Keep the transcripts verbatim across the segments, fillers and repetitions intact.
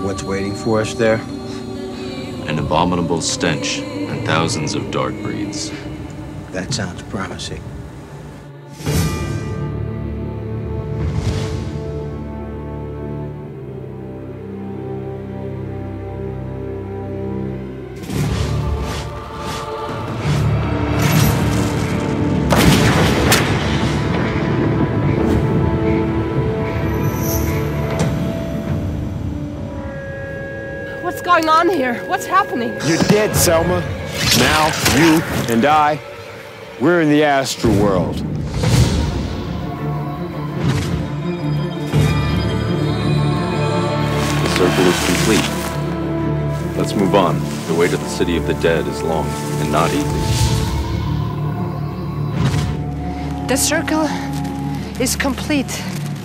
what's waiting for us there? An abominable stench and thousands of dark breeds. That sounds promising. What's going on here? What's happening? You're dead, Selma. Now, you and I, we're in the astral world. The circle is complete. Let's move on. The way to the city of the dead is long and not easy. The circle is complete.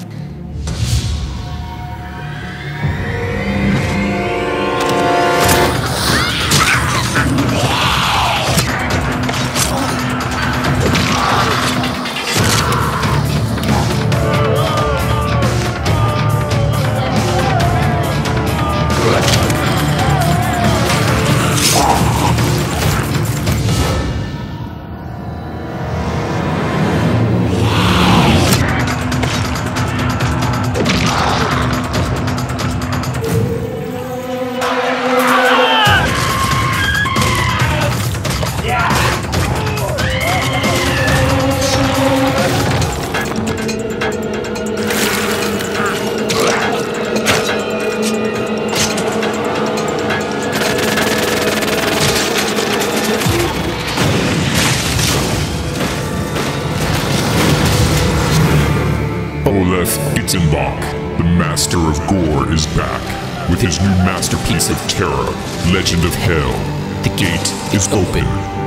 Olaf Ittenbach, the master of gore, is back with his new masterpiece of terror, Legend of Hell. The gate is open.